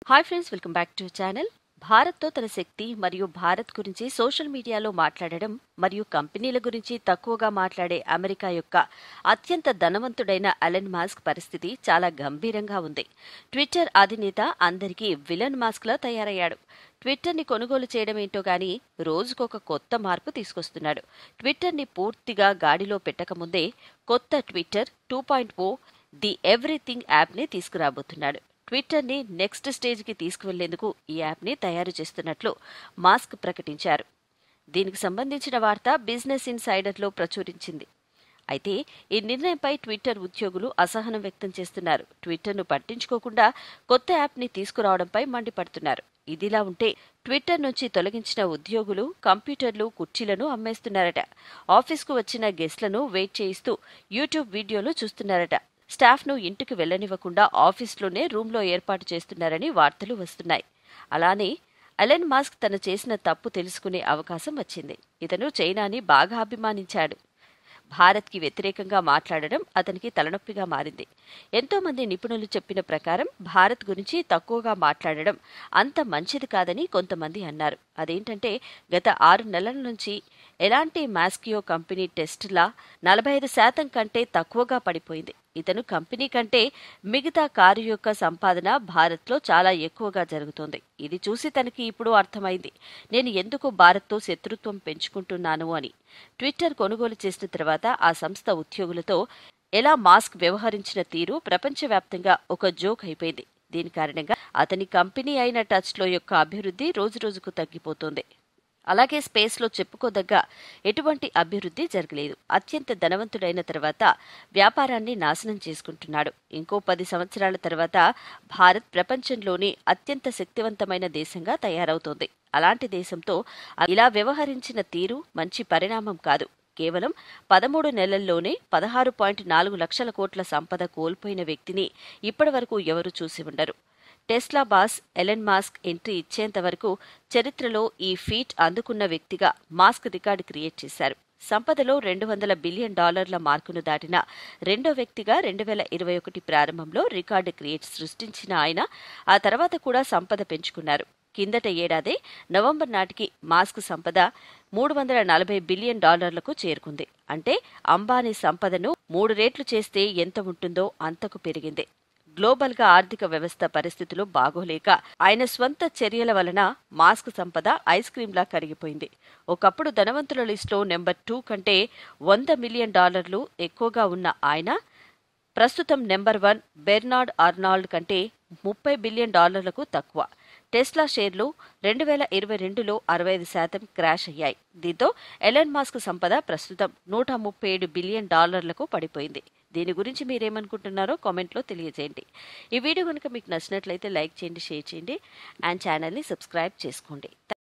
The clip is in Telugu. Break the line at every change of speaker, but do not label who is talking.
Hi friends, welcome back to channel. భారత్తో తన శక్తి మరియు భారత్ గురించి సోషల్ మీడియాలో మాట్లాడడం మరియు కంపెనీల గురించి తక్కువగా మాట్లాడే అమెరికా యొక్క అత్యంత ధనవంతుడైన ఎలన్ మాస్క్ పరిస్థితి చాలా గంభీరంగా ఉంది. ట్విట్టర్ అధినేత అందరికీ విలన్ మాస్క్లా తయారయ్యాడు. ట్విట్టర్ని కొనుగోలు చేయడం ఏంటో గానీ రోజుకొక కొత్త మార్పు తీసుకొస్తున్నాడు. ట్విట్టర్ని పూర్తిగా గాడిలో పెట్టకముందే కొత్త ట్విట్టర్ 2.0 ది ఎవ్రీథింగ్ యాప్ని తీసుకురాబోతున్నాడు. ట్విట్టర్ని నెక్స్ట్ స్టేజ్కి తీసుకువెళ్లేందుకు ఈ యాప్ని తయారు చేస్తున్నట్లు మాస్క్ ప్రకటించారు. దీనికి సంబంధించిన వార్త బిజినెస్ ఇన్సైడర్లో ప్రచురించింది. అయితే ఈ నిర్ణయంపై ట్విట్టర్ ఉద్యోగులు అసహనం వ్యక్తం చేస్తున్నారు. ట్విట్టర్ను పట్టించుకోకుండా కొత్త యాప్ని తీసుకురావడంపై మండిపడుతున్నారు. ఇదిలా ఉంటే ట్విట్టర్ నుంచి తొలగించిన ఉద్యోగులు కంప్యూటర్లు, కుర్చీలను అమ్మేస్తున్నారట. ఆఫీస్కు వచ్చిన గెస్ట్లను వెయిట్ చేయిస్తూ యూట్యూబ్ వీడియోలు చూస్తున్నారట. స్టాఫ్ను ఇంటికి వెళ్లనివ్వకుండా ఆఫీస్లోనే రూంలో ఏర్పాటు చేస్తున్నారని వార్తలు వస్తున్నాయి. అలానే ఎలన్ మాస్క్ తను చేసిన తప్పు తెలుసుకునే అవకాశం వచ్చింది. ఇతను చైనాని బాగా అభిమానించాడు. భారత్కి వ్యతిరేకంగా మాట్లాడడం అతనికి తలనొప్పిగా మారింది. ఎంతోమంది నిపుణులు చెప్పిన ప్రకారం భారత్ గురించి తక్కువగా మాట్లాడడం అంత మంచిది కాదని కొంతమంది అన్నారు. అదేంటంటే గత 6 నెలల నుంచి ఎలాంటి మాస్కియో కంపెనీ టెస్టులా 45% కంటే తక్కువగా పడిపోయింది. ఇతను కంపెనీ కంటే మిగతా కారు యొక్క సంపాదన భారత్లో చాలా ఎక్కువగా జరుగుతోంది. ఇది చూసి తనకి ఇప్పుడు అర్థమైంది, నేను ఎందుకు భారత్తో శత్రుత్వం పెంచుకుంటున్నాను అని. ట్విట్టర్ కొనుగోలు చేసిన తర్వాత ఆ సంస్థ ఉద్యోగులతో ఎలా మాస్క్ వ్యవహరించిన తీరు ప్రపంచవ్యాప్తంగా ఒక జోక్ అయిపోయింది. దీని కారణంగా అతని కంపెనీ అయిన టచ్లో యొక్క అభివృద్ధి రోజురోజుకు తగ్గిపోతోంది. అలాగే స్పేస్లో చెప్పుకోదగ్గ ఎటువంటి అభివృద్ధి జరగలేదు. అత్యంత ధనవంతుడైన తర్వాత వ్యాపారాన్ని నాశనం చేసుకుంటున్నాడు. ఇంకో 10 సంవత్సరాల తర్వాత భారత్ ప్రపంచంలోని అత్యంత శక్తివంతమైన దేశంగా తయారవుతోంది. అలాంటి దేశంతో ఇలా వ్యవహరించిన తీరు మంచి పరిణామం కాదు. కేవలం 13 నెలల్లోనే 16.4 లక్షల కోట్ల సంపద కోల్పోయిన వ్యక్తిని ఇప్పటివరకు ఎవరూ చూసి ఉండరు. Tesla boss Elon Musk entry ఇచ్చేంత వరకు చరిత్రలో ఈ ఫీట్ అందుకున్న వ్యక్తిగా మాస్క్ రికార్డు క్రియేట్ చేశారు. సంపదలో $200 బిలియన్ మార్కును దాటిన రెండో వ్యక్తిగా 2021 ప్రారంభంలో రికార్డు సృష్టించిన ఆయన ఆ తర్వాత కూడా సంపద పెంచుకున్నారు. కిందట ఏడాదే నవంబర్ నాటికి మాస్క్ సంపద $340 బిలియన్ చేరుకుంది. అంటే అంబానీ సంపదను 3 రెట్లు చేస్తే ఎంత ఉంటుందో అంతకు పెరిగింది. గ్లోబల్గా ఆర్థిక వ్యవస్థ పరిస్థితులు బాగోలేక ఆయన స్వంత చర్యల వలన మాస్క్ సంపద ఐస్ క్రీంలా కరిగిపోయింది. ఒకప్పుడు ధనవంతుల లిస్టులో నెంబర్ 2 కంటే $100 మిలియన్ ఎక్కువగా ఉన్న ఆయన ప్రస్తుతం నెంబర్ 1 బెర్నార్డ్ ఆర్నాల్డ్ కంటే $30 బిలియన్ తక్కువ. టెస్లా షేర్లు 2022లో 65% క్రాష్ అయ్యాయి. దీంతో ఎలన్ మాస్క్ సంపద ప్రస్తుతం $137 బిలియన్ పడిపోయింది. దీని గురించి మీరేమనుకుంటున్నారో కామెంట్లో తెలియజేయండి. ఈ వీడియో కనుక మీకు నచ్చినట్లయితే లైక్ చేయండి, షేర్ చేయండి అండ్ ఛానల్ని సబ్స్క్రైబ్ చేసుకోండి.